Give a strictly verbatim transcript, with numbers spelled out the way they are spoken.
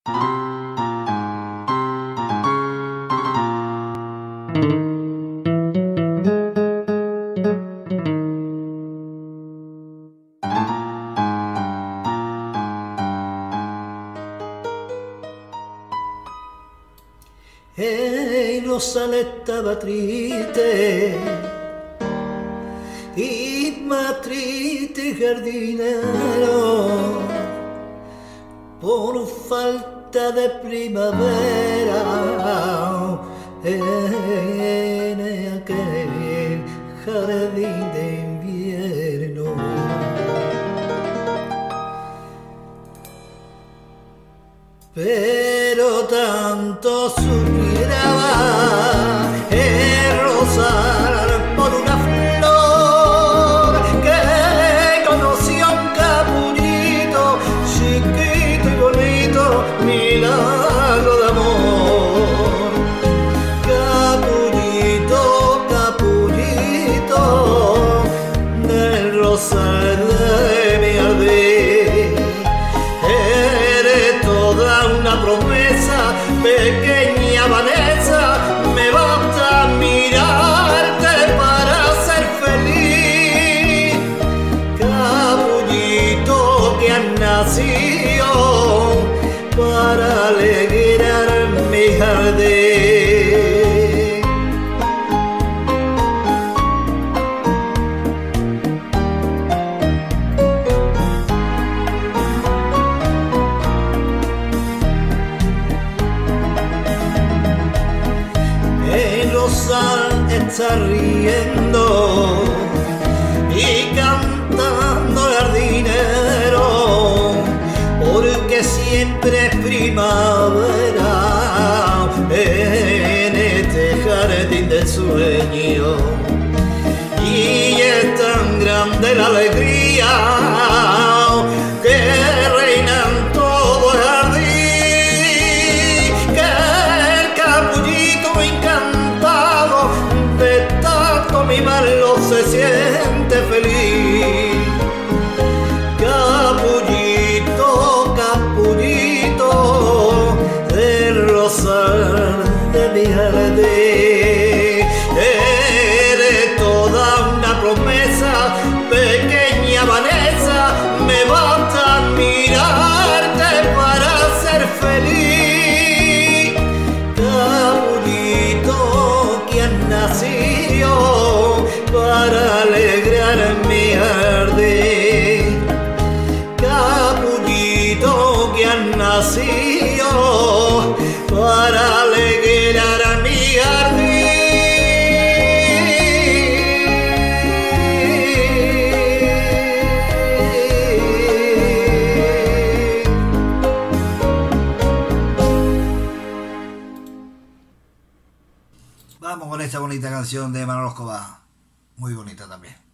Hey, Rosales estaba triste y más triste jardinero por falta de primavera en aquel jardín de invierno. Pero tanto suspiraba el rosal por una flor que conoció un capullito chiquito y bonito, milagro de amor. Capullito, capullito del rosal de mi jardín, eres toda una promesa, pequeña Vanessa, me basta mirarte para ser feliz. Capullito que has nacido para alegrar mi jardín. El rosal está riendo y cantando jardinero, porque siempre es primavera en este jardín del sueño. Y es tan grande la alegría que reina en todo el jardín, que el capullito encantado de tanto mimarlo se siente feliz. Capullito, capullito del rosal de mi jardín, eres toda una promesa, pequeña Vanessa, me basta mirarte para ser feliz. Capullito que has nacido para alegrar mi jardín. Capullito que has nacido para alegrar mi jardín. Vamos con esta bonita canción de Manolo Escobar, muy bonita también.